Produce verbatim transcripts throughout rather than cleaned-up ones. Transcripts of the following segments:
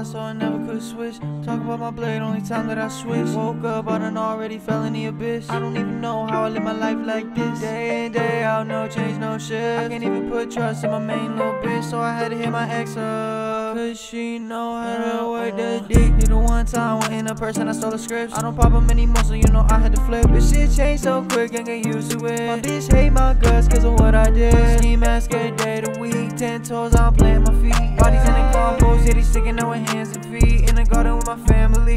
side, so I never could switch. Talk about my blade, only time that I switch. Woke up, I done already fell in the abyss. I don't even know how I live my life like this. Day in, day out, no change, no shit. I can't even put trust in my main little bitch, so I had to hit my ex up. Cause she know how to work the dick. Hit the one time, went in a person, I stole the scripts. I don't pop them anymore, so you know I had to flip. But shit changed so quick, and get used to it. My bitch hate my guts cause of what I did. Ski mask every day of the week. Ten toes, I'm playing my feet. Bodies in the compost, yeah, they sticking out with hands and feet. In the garden with my family,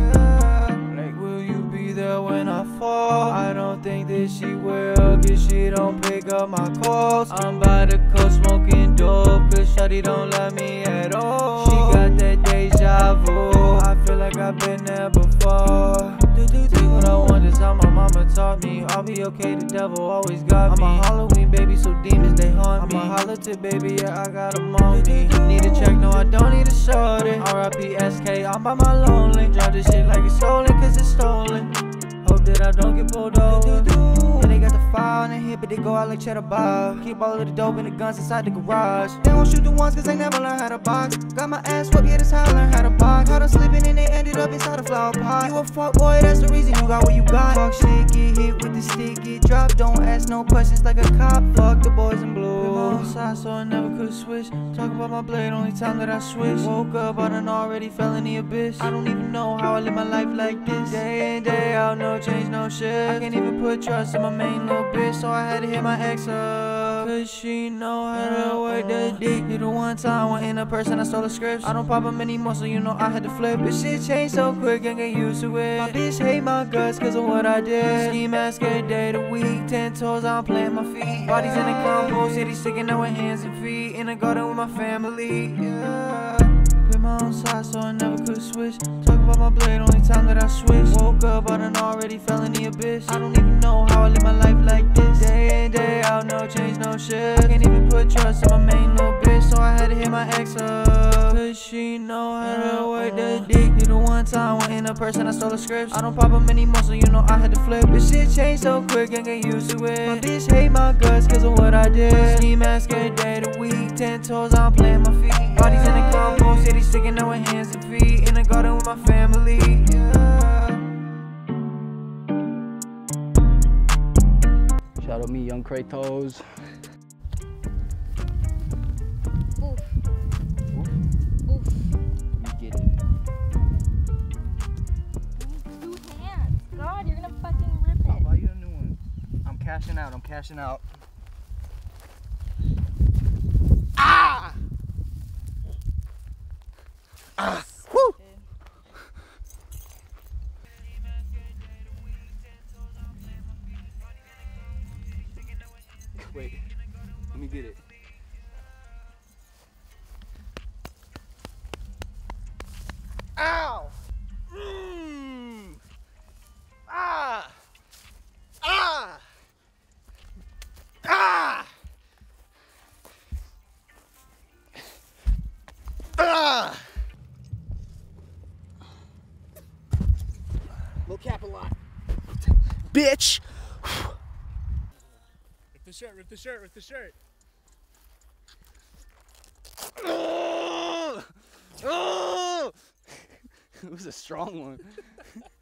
yeah. Like, will you be there when I fall? I don't think that she will, cause she don't pick up my calls. I'm by the coast smoking dope, cause shawty don't love me at all. She got that deja vu, I feel like I've been there before. What I want is how my mama taught me. I'll be okay, the devil always got me. I'm a Halloween baby, so demons they haunt me. I'm a holla baby, yeah, I got them on me. Need a check, no, I don't need a shorty. R I P S K, I'm by my lonely. Drop this shit like it's stolen, cause it's stolen. Hope that I don't get pulled over. Yeah, they got the fire on the hip, but they go out like cheddar bob. Keep all of the dope and the guns inside the garage. They won't shoot the ones cause they never learn how to box. Got my ass whooped, yeah, that's how I learned how to box. Caught them slipping and they ended up inside a flower pot. You a fuck boy, that's the reason you got what you got. Fuck shit, get hit with the stick, get dropped. Don't ask no questions like a cop. Fuck the boys in blue. Put my own side, so I never could switch. Talk about my blade, only time that I switch. Woke up, I done already fell in the abyss. I don't even know how I live my life like this. Day in, day out, no change, no shit. I can't even put trust in my main little bitch, so I had to hit my ex up. Cause she know how to work the dick. Hit the one time, went in a person, I stole the scripts. I don't pop them anymore, so you know I had to flip. But shit changed so quick, and get used to it. My bitch hate my guts cause of what I did. Ski mask every day of the week. Ten toes, I'm playing my feet. Bodies in the compost, yeah, they sticking out with hands and feet. In the garden with my family, yeah. Pick my own side, so I never could switch. Talk about my blade, only time that I switch. Woke up, I done already fell in the abyss. I don't even know how I live my life like this. Day in, day out, no change, no shit. I can't even put trust in my main little bitch, so I had to hit my ex up. Cause she know how to work the dick. Hit the one time, went in a person, I stole the scripts. I don't pop them anymore, so you know I had to flip. But shit changed so quick, and get used to it. My bitch hate my guts cause of what I did. Ski mask every day of the week. Ten toes, I'm playing my feet. Bodies in the compost, yeah, they sticking out with hands and feet. In the garden with my family, yeah. Shout out me, Young Kratos. Oof. Oof. Oof. You get it. Two hands. God, you're gonna fucking rip I'll it. buy you a new one. I'm cashing out. I'm cashing out. Ah! Ah! Woo! Wait, let me get it. Ow! Mm. Ah! Ah! Ah! Ah! Low cap a lot. Bitch! Rip the shirt, rip the shirt, rip the shirt. Oh! Oh! It was a strong one.